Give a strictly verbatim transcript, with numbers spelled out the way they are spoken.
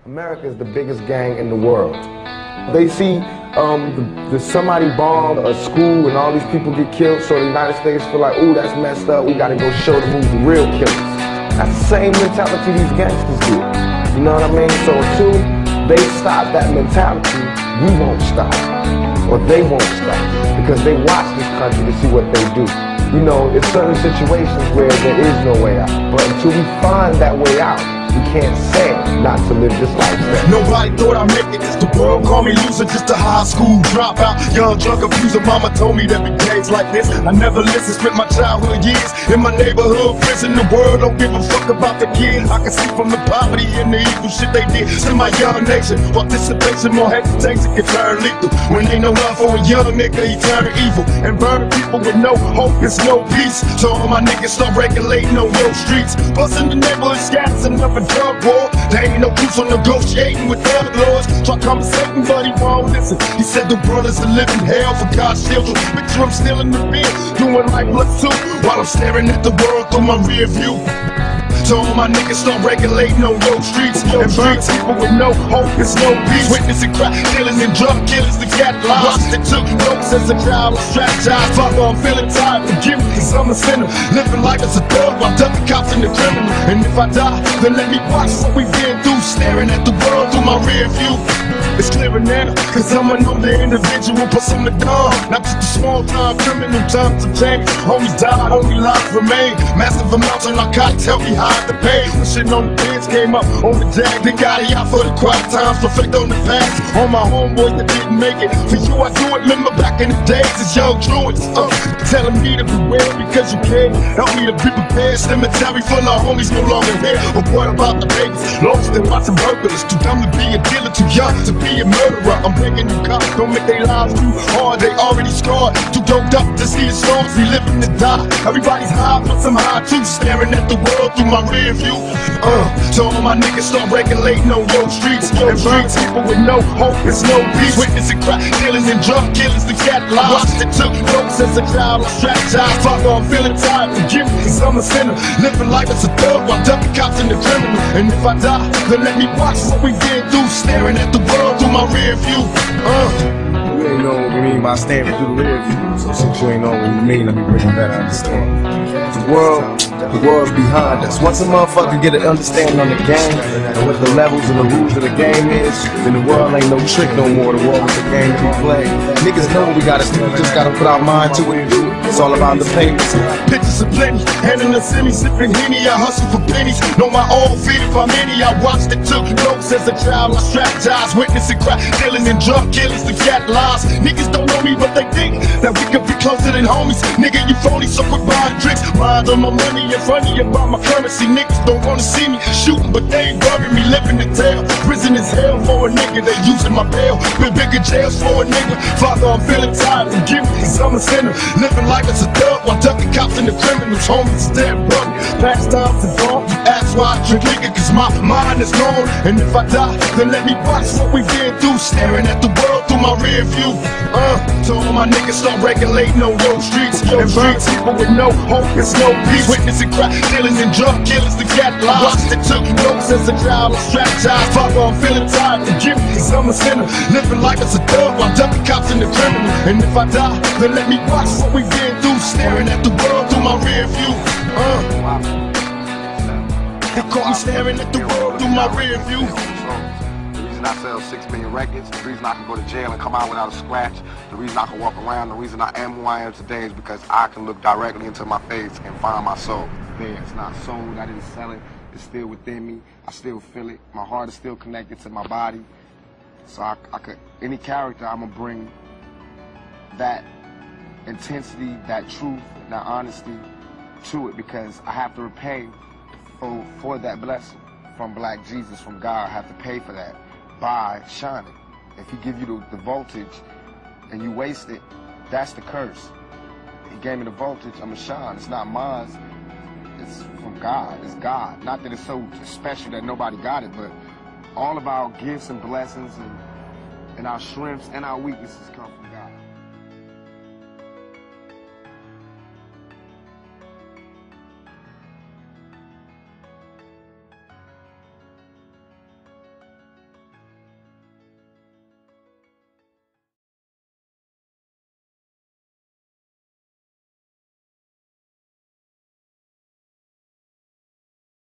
America is the biggest gang in the world. They see um, the, the somebody bomb a school and all these people get killed, so the United States feel like, ooh, that's messed up, we gotta go show them who's the real killers. That's the same mentality these gangsters do. You know what I mean? So until they stop that mentality, we won't stop. Or they won't stop. Because they watch this country to see what they do. You know, it's certain situations where there is no way out. But until we find that way out, we can't say not to live this lifestyle. Nobody thought I'd make it. The world called me loser, just a high school dropout. Young, drunk, abuser. Mama told me that be days like this. I never listened, spent my childhood years in my neighborhood prison. The world don't give a fuck about the kids. I can see from the poverty and the evil shit they did to my young nation. Participation, more hesitation can turn lethal. When ain't no love for a young nigga, he turn evil and burn people with no hope, it's no peace. So all my niggas start regulating on your streets, busting the neighborhood scats and up a drug war. There ain't no truth on negotiating with thug lords. Try conversating, but he won't listen. He said the world is a living hell for God's children. Picture I'm still in the bed, doing like blood soup, while I'm staring at the world through my rear view. So all my niggas start regulating on your streets and burn people with no hope, it's no peace. Witnessing crack killers and drug killers, the cat lies. They took notes as a child, I strategized. Fuck, I'm feeling tired, forgive me, cause I'm a sinner. Living life as a thug while ducking cops and the criminal. And if I die, then let me watch what we've been through, staring at the world through my rear view. It's clearer now, cause I'm an older individual, plus I'm the dawn. Not just a small time criminal, times have changed. Homies died, only lives remain. Massive amounts of narcotics help me hide the pain. When shit on the bench came up on the jag, they got it out for the quiet times, reflect on the past. All my homeboys that didn't make it, for you I do it, remember back in the days as young truants. Uh, telling me to beware because you can. Help me to be prepared, cemetery full of homies no longer here. But what about the babies? Lost and watching burglars, too dumb to be a dealer, too young to be a murderer. I'm begging you cops, don't make their lives too hard, they already scarred. Too doped up to see the storms, we living to die. Everybody's high, but some high too, staring at the world through my rear view. Uh, so all my niggas start regulating on your streets and burn people with no hope, it's no peace. Witnessing crack killers and drug killers, the cat lies. Watched it took notes as a child, I strategized. Fuck, I'm feeling tired, forgive me, cause I'm a sinner. Living life as a thug while ducking cops and the criminal. And if I die, then let me watch what we been through, staring at the world through my rear view. Uh. You ain't know what we mean by staring through the rear view. So since you ain't know what we mean, let me bring you better understanding. The world, the world's behind us. Once a motherfucker get an understanding on the game and what the levels and the rules of the game is, then the world ain't no trick no more. The world is a game to be played. Niggas know what we gotta do. We just gotta put our mind to it and do it. It's all about the papers. Pictures of plenty, handing the semi, sipping Henny. I hustle for pennies, know my own feet if I'm any. I watched it, took notes as a child, I strategized. Witnessing crack killers and drug killers, the cat lies. Niggas don't know me, but they think that we could be closer than homies. Nigga, you phony, so quit buying tricks. Mind on my money in front of you, buy my currency. Niggas don't wanna see me shooting, but they ain't burying me, living in jail. Prison is hell for a nigga, they using my bail. Been bigger jails for a nigga. Father, I'm feeling tired, forgive me, cause I'm a sinner. Living life as a thug while ducking cops and the criminals. Homies dead brother, past times are gone. You ask why I drink liquor, cause my mind is gone. And if I die, then let me watch what we been through, staring at the world through my rear view. Uh, so all my niggas start regulating on your streets and burn people with no hope, it's no peace. Witnessing crack killers and drug killers, the cat lies. Watched it took notes as a child, I strategized. Fuck, I'm feeling tired, forgive me, cause I'm a sinner. Living life as a thug while ducking cops and the criminal. And if I die, then let me watch what we been through, staring at the world through my rear view. Uh, they caught me staring at the world through my rear view. The reason I sell six million records, the reason I can go to jail and come out without a scratch, the reason I can walk around, the reason I am who I am today is because I can look directly into my face and find my soul. There, it's not sold, I didn't sell it, it's still within me, I still feel it, my heart is still connected to my body. So I, I could, any character, I'm gonna bring that intensity, that truth, that honesty to it because I have to repay for, for that blessing from Black Jesus, from God. I have to pay for that by shining. If he give you the, the voltage and you waste it, that's the curse. He gave me the voltage, I'm gonna shine. It's not mine, it's from God, it's God. Not that it's so special that nobody got it, but all of our gifts and blessings and, and our strengths and our weaknesses come from